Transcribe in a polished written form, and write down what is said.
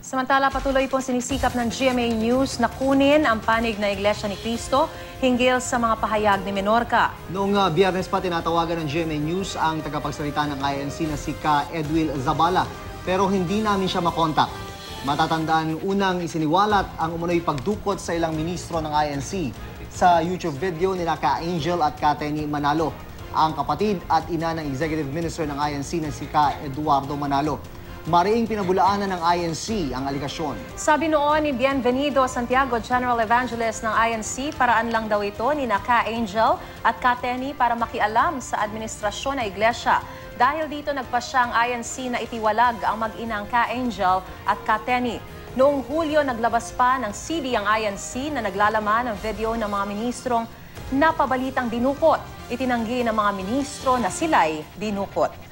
Samantala, patuloy pong sinisikap ng GMA News na kunin ang panig na Iglesia ni Cristo hinggil sa mga pahayag ni Menorca. Noong Biyernes pa, tinatawagan ng GMA News ang tagapagsalita ng INC na si Ka Edwil Zabala, pero hindi namin siya makontak. Matatandaan, unang isiniwalat ang umunoy pagdukot sa ilang ministro ng INC sa YouTube video ni Ka Angel at Ka Tenny Manalo, ang kapatid at ina ng Executive Minister ng INC na si Ka Eduardo Manalo. Mariing pinabulaanan ng INC ang aligasyon. Sabi noon ni Bienvenido Santiago, General Evangelist ng INC, paraan lang daw ito ni Ka Angel at Ka Tenny para makialam sa administrasyon ng iglesia. Dahil dito nagpasya ang INC na itiwalag ang mag-inang Ka Angel at Ka Tenny. Noong Hulyo, naglabas pa ng CD ang INC na naglalaman ng video ng mga ministrong napabalitang dinukot. Itinanggi ng mga ministro na sila'y dinukot.